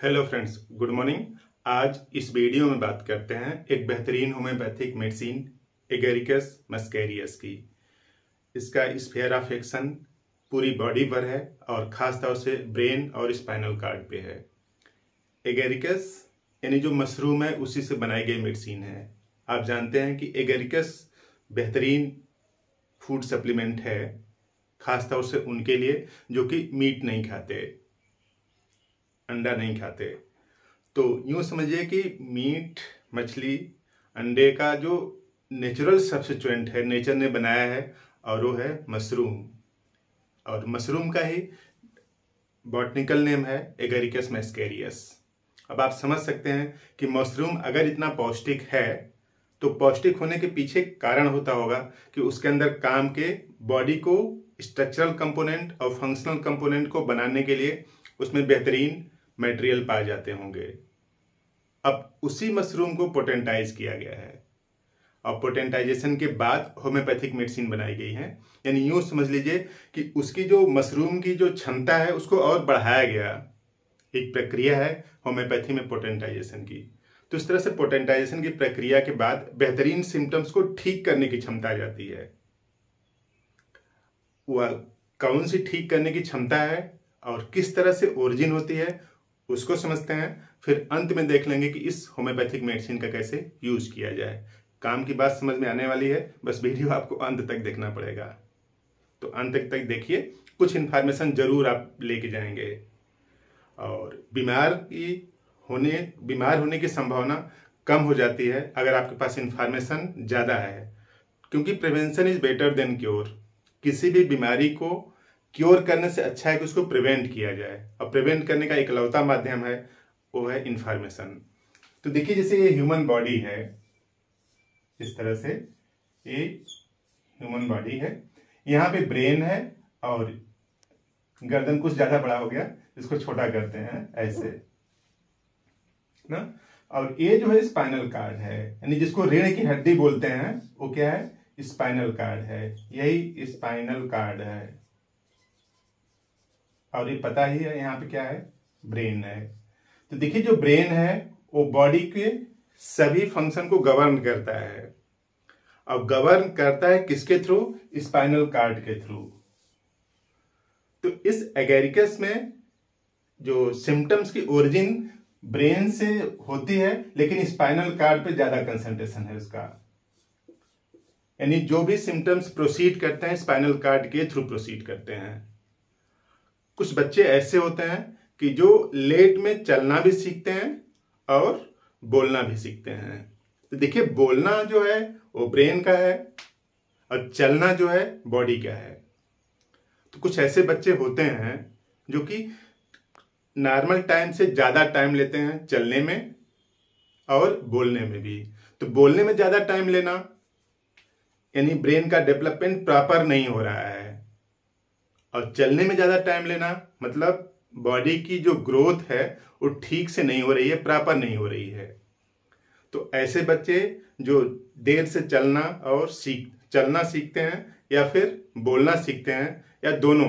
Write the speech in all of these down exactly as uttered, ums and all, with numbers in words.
Hello friends, good morning. आज इस video में बात करते हैं एक बेहतरीन होम्योपैथिक मेडिसिन एगेरिकस मस्कैरियस की। इसका स्फीयर ऑफ एक्शन पूरी बॉडी पर है और ख़ास तौर से ब्रेन और स्पाइनल कार्ड पे है। एगेरिकस यानी जो मशरूम है उसी से बनाई गई मेडिसिन है। आप जानते हैं कि एगेरिकस बेहतरीन फूड सप्लीमेंट है, ख़ास तौर से उनके लिए जो कि मीट नहीं खाते, अंडा नहीं खाते। तो यूँ समझिए कि मीट, मछली, अंडे का जो नेचुरल सब्स्टिट्यूएंट है, नेचर ने बनाया है, और वो है मशरूम। और मशरूम का ही बॉटनिकल नेम है एगेरिकस मस्कैरियस। अब आप समझ सकते हैं कि मशरूम अगर इतना पौष्टिक है तो पौष्टिक होने के पीछे कारण होता होगा कि उसके अंदर काम के बॉडी को स्ट्रक्चरल कंपोनेंट और फंक्शनल कंपोनेंट को बनाने के लिए उसमें बेहतरीन मटेरियल पाए जाते होंगे। अब उसी मशरूम को पोटेंटाइज किया गया है और पोटेंटाइजेशन के बाद होम्योपैथिक मेडिसिन बनाई गई है। यानी यूं समझ लीजिए कि उसकी जो मशरूम की जो क्षमता है उसको और बढ़ाया गया। एक प्रक्रिया है होम्योपैथी में पोटेंटाइजेशन की। तो इस तरह से पोटेंटाइजेशन की प्रक्रिया के बाद बेहतरीन सिम्टम्स को ठीक करने की क्षमता आ जाती है। वह कौन सी ठीक करने की क्षमता है और किस तरह से ओरिजिन होती है उसको समझते हैं, फिर अंत में देख लेंगे कि इस होम्योपैथिक मेडिसिन का कैसे यूज किया जाए। काम की बात समझ में आने वाली है, बस वीडियो आपको अंत तक देखना पड़ेगा। तो अंत तक देखिए, कुछ इन्फॉर्मेशन जरूर आप लेके जाएंगे। और बीमार की होने बीमार होने की संभावना कम हो जाती है अगर आपके पास इन्फॉर्मेशन ज़्यादा है, क्योंकि prevention is better than cure. किसी भी बीमारी को क्योर करने से अच्छा है कि उसको प्रिवेंट किया जाए, और प्रिवेंट करने का इकलौता माध्यम है वो है इन्फॉर्मेशन। तो देखिए, जैसे ये ह्यूमन बॉडी है, इस तरह से ये ह्यूमन बॉडी है। यहाँ पे ब्रेन है और गर्दन कुछ ज्यादा बड़ा हो गया, इसको छोटा करते हैं ऐसे ना। और ये जो है स्पाइनल कार्ड है, यानी जिसको रीढ़ की हड्डी बोलते हैं, वो क्या है? स्पाइनल कार्ड है। यही स्पाइनल कार्ड है। और ये पता ही है यहाँ पे क्या है? ब्रेन है। तो देखिए, जो ब्रेन है वो बॉडी के सभी फंक्शन को गवर्न करता है, और गवर्न करता है किसके थ्रू? स्पाइनल कार्ड के थ्रू। तो इस एगेरिकस में जो सिम्टम्स की ओरिजिन ब्रेन से होती है, लेकिन स्पाइनल कार्ड पे ज्यादा कंसंट्रेशन है उसका। यानी जो भी सिम्टम्स प्रोसीड करते हैं स्पाइनल कार्ड के थ्रू प्रोसीड करते हैं। कुछ बच्चे ऐसे होते हैं कि जो लेट में चलना भी सीखते हैं और बोलना भी सीखते हैं। तो देखिए, बोलना जो है वो ब्रेन का है और चलना जो है बॉडी का है। तो कुछ ऐसे बच्चे होते हैं जो कि नॉर्मल टाइम से ज्यादा टाइम लेते हैं चलने में और बोलने में भी। तो बोलने में ज्यादा टाइम लेना यानी ब्रेन का डेवलपमेंट प्रॉपर नहीं हो रहा है, और चलने में ज्यादा टाइम लेना मतलब बॉडी की जो ग्रोथ है वो ठीक से नहीं हो रही है, प्रॉपर नहीं हो रही है। तो ऐसे बच्चे जो देर से चलना और सीख चलना सीखते हैं या फिर बोलना सीखते हैं या दोनों,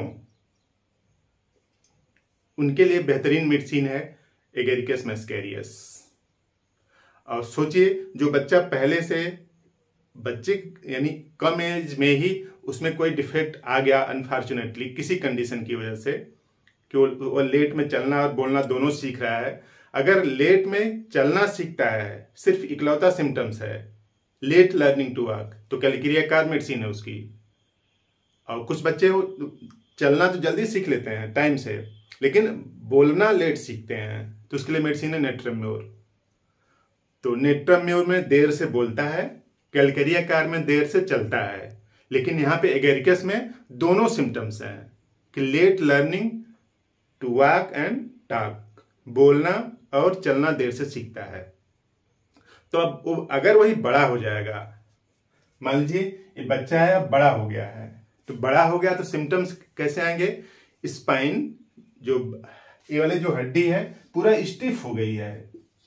उनके लिए बेहतरीन मेडिसिन है एगेरिकस मस्कैरियस। और सोचिए, जो बच्चा पहले से बच्चे यानी कम एज में ही उसमें कोई डिफेक्ट आ गया अनफॉर्चुनेटली किसी कंडीशन की वजह से, कि वो लेट में चलना और बोलना दोनों सीख रहा है। अगर लेट में चलना सीखता है, सिर्फ इकलौता सिम्टम्स है लेट लर्निंग टू वॉक, तो कैलक्रियाकार मेडिसिन है उसकी। और कुछ बच्चे चलना तो जल्दी सीख लेते हैं टाइम से, लेकिन बोलना लेट सीखते हैं, तो उसके लिए मेडिसिन है नेट्रम्योर। तो नेट्रम्योर में देर से बोलता है, कैलक्रियाकार में देर से चलता है। लेकिन यहाँ पे एगेरिकस में दोनों सिम्टम्स हैं कि late learning to walk and talk, बोलना और चलना देर से सीखता है। तो अब वो अगर वही बड़ा हो जाएगा, मान लीजिए ये बच्चा है, अब बड़ा हो गया है, तो बड़ा हो गया तो सिम्टम्स कैसे आएंगे? स्पाइन, जो ये वाली जो हड्डी है पूरा स्टिफ हो गई है,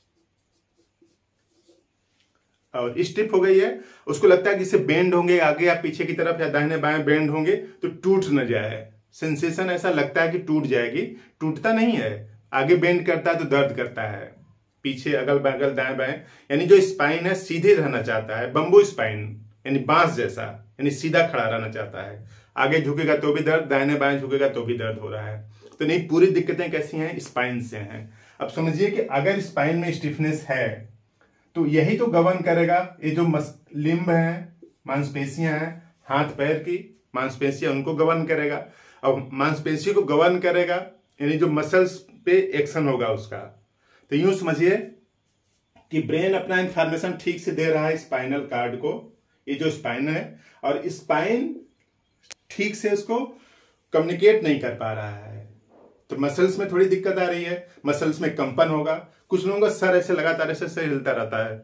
और स्टिफ हो गई है, उसको लगता है कि इसे बेंड होंगे आगे या पीछे की तरफ या दाहिने बाएं बेंड होंगे तो टूट न जाए। सेंसेशन ऐसा लगता है कि टूट जाएगी, टूटता नहीं है, आगे बेंड करता है तो दर्द करता है, पीछे अगल बगल दाएं बाएं, यानी जो स्पाइन है सीधे रहना चाहता है, बम्बू स्पाइन यानी बांस जैसा, यानी सीधा खड़ा रहना चाहता है। आगे झुकेगा तो भी दर्द, दाहिने बाएं झुकेगा तो भी दर्द हो रहा है। तो नहीं, पूरी दिक्कतें कैसी हैं? स्पाइन से हैं। अब समझिए कि अगर स्पाइन में स्टिफनेस है तो यही तो गवर्न करेगा, ये जो मस लिम्ब है, मांसपेशियां हैं, हाथ पैर की मांसपेशियां, उनको गवर्न करेगा। और मांसपेशियों को गवर्न करेगा यानी जो मसल्स पे एक्शन होगा उसका। तो यूं समझिए कि ब्रेन अपना इंफॉर्मेशन ठीक से दे रहा है स्पाइनल कार्ड को, ये जो स्पाइन है, और स्पाइन ठीक से उसको कम्युनिकेट नहीं कर पा रहा है। तो मसल्स में थोड़ी दिक्कत आ रही है, मसल्स में कंपन होगा। कुछ लोगों का सर ऐसे लगातार ऐसे ऐसे हिलता रहता है,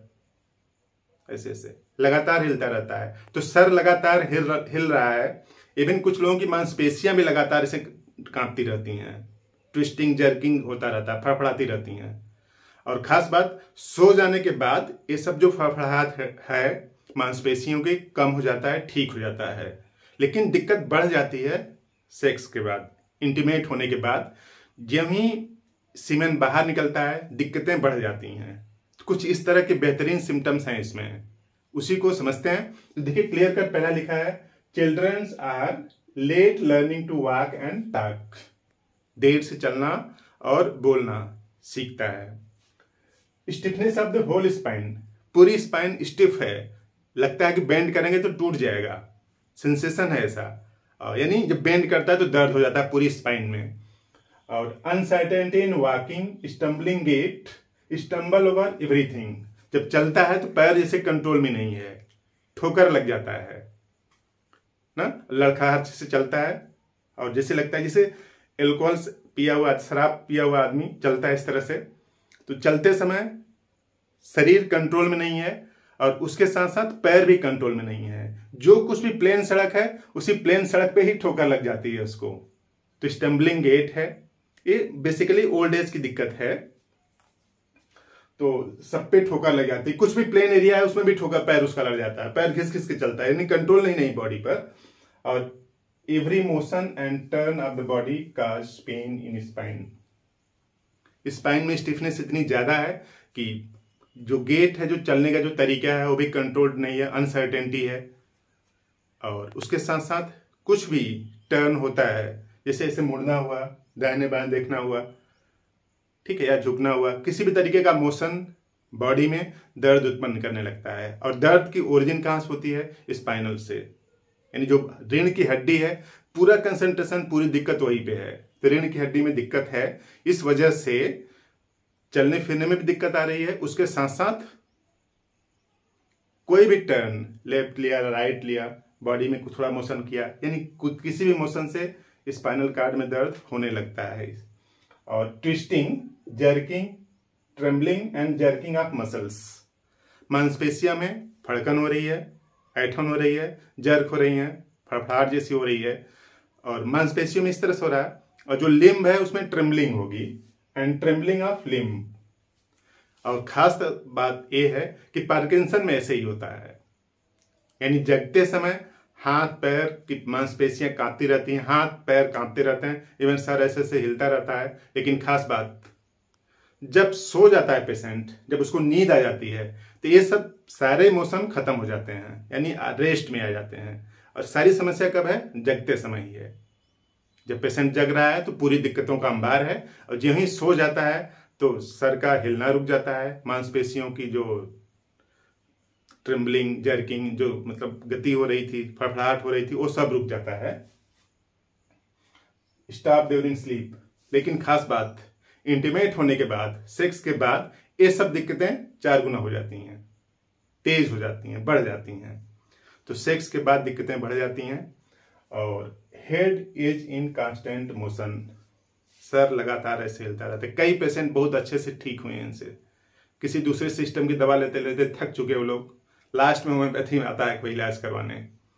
ऐसे ऐसे लगातार हिलता रहता है। तो सर लगातार हिल हिल रहा है। इवन कुछ लोगों की मांसपेशियां भी लगातार ऐसे कांपती रहती हैं, ट्विस्टिंग जर्किंग होता रहता है, फड़फड़ाती रहती हैं। और खास बात, सो जाने के बाद ये सब जो फड़फड़ाहट है, है मांसपेशियों के कम हो जाता है, ठीक हो जाता है। लेकिन दिक्कत बढ़ जाती है सेक्स के बाद, इंटीमेट होने के बाद। जब ही सीमेन बाहर निकलता है दिक्कतें बढ़ जाती हैं। कुछ इस तरह के बेहतरीन सिम्टम्स हैं इसमें, उसी को समझते हैं। तो देखिए क्लियर कट पहला लिखा है, childrens are late learning to walk and talk. देर से चलना और बोलना सीखता है। Stiffness of the whole spine, पूरी स्पाइन स्टिफ है, लगता है कि बेंड करेंगे तो टूट जाएगा, सेंसेशन है ऐसा। यानी जब बेंड करता है तो दर्द हो जाता है पूरी स्पाइन में। और uncertainty in walking, stumbling gait, stumble over everything, जब चलता है तो पैर जैसे कंट्रोल में नहीं है, ठोकर लग जाता है ना, लड़खड़ाहट से चलता है। और जैसे लगता है जैसे एल्कोहल पिया हुआ, शराब पिया हुआ आदमी चलता है इस तरह से। तो चलते समय शरीर कंट्रोल में नहीं है और उसके साथ साथ पैर भी कंट्रोल में नहीं है। जो कुछ भी प्लेन सड़क है उसी प्लेन सड़क पे ही ठोकर लग जाती है उसको। तो स्टम्बलिंग गेट है, ये बेसिकली ओल्ड एज की दिक्कत है। तो सब पे ठोकर लग जाती है, कुछ भी प्लेन एरिया है उसमें भी ठोकर पैर उसका लग जाता है, पैर घिस घिस के चलता है, यानी कंट्रोल नहीं नहीं बॉडी पर। और every motion and turn of the body cause pain in spine. Spine में स्टिफनेस इतनी ज्यादा है कि जो गेट है, जो चलने का जो तरीका है वो भी कंट्रोल्ड नहीं है, अनसर्टेनिटी है। और उसके साथ साथ कुछ भी टर्न होता है, जैसे ऐसे मुड़ना हुआ, दाहिने बाएं देखना हुआ, ठीक है, या झुकना हुआ, किसी भी तरीके का मोशन बॉडी में दर्द उत्पन्न करने लगता है। और दर्द की ओरिजिन कहाँ से होती है? स्पाइनल से, यानी जो रीढ़ की हड्डी है, पूरा कंसंट्रेशन, पूरी दिक्कत वहीं पे है। तो रीढ़ की हड्डी में दिक्कत है, इस वजह से चलने फिरने में भी दिक्कत आ रही है। उसके साथ साथ कोई भी टर्न, लेफ्ट लिया, राइट लिया, बॉडी में थोड़ा मोशन किया, यानी किसी भी मोशन से स्पाइनल कार्ड में दर्द होने लगता है। और twisting, jerking, trembling and jerking of muscles, मांसपेशिया में फड़कन हो रही है, ऐठन हो रही है, जर्क हो रही है, फड़फड़ाहट जैसी हो रही है, और मांसपेशियों में इस तरह से हो रहा है। और जो लिम्ब है उसमें ट्रेम्बलिंग होगी, एंड ट्रेम्बलिंग ऑफ लिम्ब। और खास बात यह है कि पार्किंसन में ऐसे ही होता है, यानी जगते समय हाथ पैर की मांसपेशियां कांपती रहती हैं, हाथ पैर कांपते रहते हैं, इवन सर ऐसे ऐसे हिलता रहता है। लेकिन खास बात, जब सो जाता है पेशेंट, जब उसको नींद आ जाती है, तो ये सब सारे मोशन खत्म हो जाते हैं, यानी रेस्ट में आ जाते हैं। और सारी समस्या कब है? जगते समय ही है। जब पेशेंट जग रहा है तो पूरी दिक्कतों का अंबार है, और जो ही सो जाता है तो सर का हिलना रुक जाता है, मांसपेशियों की जो ट्रिम्बलिंग, जर्किंग, जो मतलब गति हो रही थी, फड़फड़ाहट हो रही थी, वो सब रुक जाता है। Stop during sleep. लेकिन खास बात, इंटीमेट होने के बाद, सेक्स के बाद, ये सब दिक्कतें चार गुना हो जाती हैं, तेज हो जाती हैं, बढ़ जाती हैं। तो सेक्स के बाद दिक्कतें बढ़ जाती हैं। और head is in constant motion, सर लगातार ऐसे हिलता रहता है। कई पेशेंट बहुत अच्छे से ठीक हुए हैं इनसे, किसी दूसरे सिस्टम की दवा लेते लेते थक चुके वो लोग, लास्ट में होम्योपैथी में आता है कोई इलाज करवाने।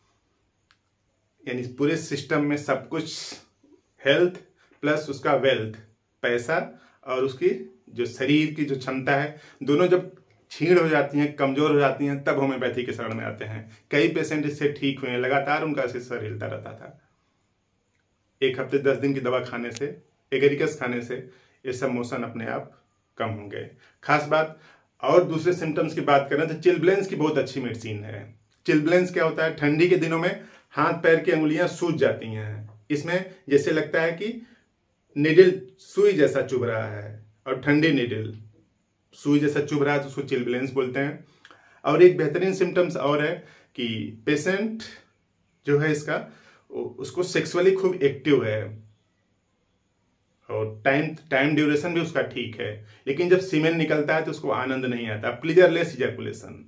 यानी पूरे सिस्टम में सब कुछ, हेल्थ प्लस उसका वेल्थ, पैसा, और उसकी जो शरीर की जो क्षमता है, दोनों जब छीण हो जाती हैं, कमजोर हो जाती हैं, तब होम्योपैथी के शरण में आते हैं। कई पेशेंट इससे ठीक हुए हैं, लगातार उनका सर हिलता रहता था। एक हफ्ते दस दिन की दवा खाने से, एगेरिकस खाने से ये सब मोशन अपने आप कम होंगे। खास बात और दूसरे सिम्टम्स की बात करें तो चिलब्लेंस की बहुत अच्छी मेडिसिन है। चिलब्लेंस क्या होता है, ठंडी के दिनों में हाथ पैर की अंगुलियां सूज जाती हैं, इसमें जैसे लगता है कि निडल सुई जैसा चुभ रहा है, और ठंडी निडल सुई जैसा चुभ रहा है तो उसको चिलब्लेंस बोलते हैं। और एक बेहतरीन सिम्टम्स और है कि पेशेंट जो है इसका उसको सेक्सुअली खूब एक्टिव है और टाइम टाइम ड्यूरेशन भी उसका ठीक है, लेकिन जब सीमेन निकलता है तो उसको आनंद नहीं आता, प्लीजरलेस इजैकुलेशन।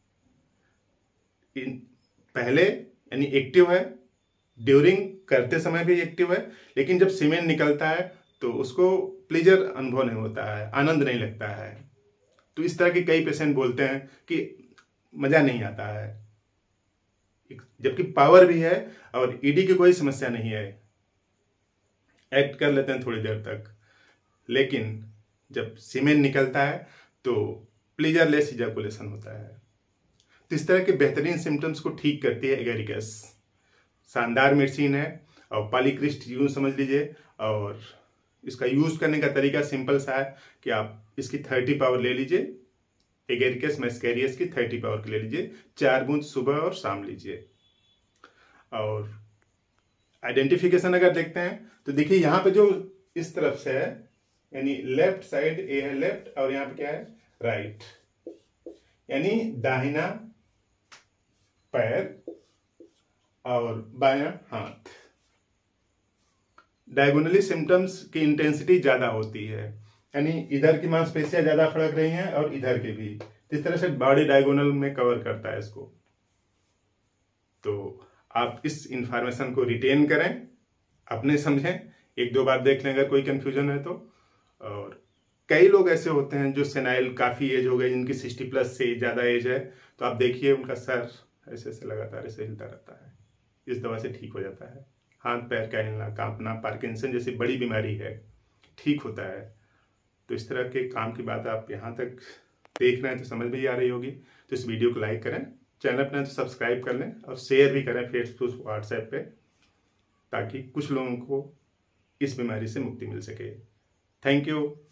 पहले यानी एक्टिव है, ड्यूरिंग करते समय भी एक्टिव है, लेकिन जब सीमेन निकलता है तो उसको प्लीजर अनुभव नहीं होता है, आनंद नहीं लगता है। तो इस तरह के कई पेशेंट बोलते हैं कि मजा नहीं आता है, जबकि पावर भी है और ईडी की कोई समस्या नहीं है, एक्ट कर लेते हैं थोड़ी देर तक, लेकिन जब सीमेन निकलता है तो प्लीजरलेस इजैकुलेशन होता है। तो इस तरह के बेहतरीन सिम्टम्स को ठीक करती है एगेरिकस। शानदार मेडिसिन है और पॉलीक्रिस्ट यूज समझ लीजिए। और इसका यूज करने का तरीका सिंपल सा है कि आप इसकी थर्टी पावर ले लीजिए, एगेरिकस मैस्केरियस की थर्टी पावर की ले लीजिए, चार बूंद सुबह और शाम लीजिए। और आइडेंटिफिकेशन अगर देखते हैं तो देखिए यहाँ पे जो इस तरफ से है, यानी लेफ्ट साइड ए है लेफ्ट, और यहाँ पे क्या है राइट, यानी दाहिना पैर और बायां हाथ। डायगोनली सिम्टम्स की इंटेंसिटी ज्यादा होती है, यानी इधर की मांसपेशियां ज्यादा फड़क रही हैं और इधर की भी। इस तरह से बॉडी डायगोनल में कवर करता है इसको। तो आप इस इंफॉर्मेशन को रिटेन करें, अपने समझें, एक दो बार देख लें अगर कोई कंफ्यूजन है तो। और कई लोग ऐसे होते हैं जो सेनाइल काफी एज हो गए, जिनकी सिक्सटी प्लस से ज्यादा एज है, तो आप देखिए उनका सर ऐसे ऐसे लगातार ऐसे हिलता रहता है, इस दवा से ठीक हो जाता है। हाथ पैर का हिलना, कांपना, पार्किंसन जैसी बड़ी बीमारी है, ठीक होता है। तो इस तरह के काम की बात आप यहाँ तक देख रहे हैं तो समझ में ही आ रही होगी। तो इस वीडियो को लाइक करें, चैनल अपने तो सब्सक्राइब कर लें और शेयर भी करें फेसबुक व्हाट्सएप पे, ताकि कुछ लोगों को इस बीमारी से मुक्ति मिल सके। Thank you.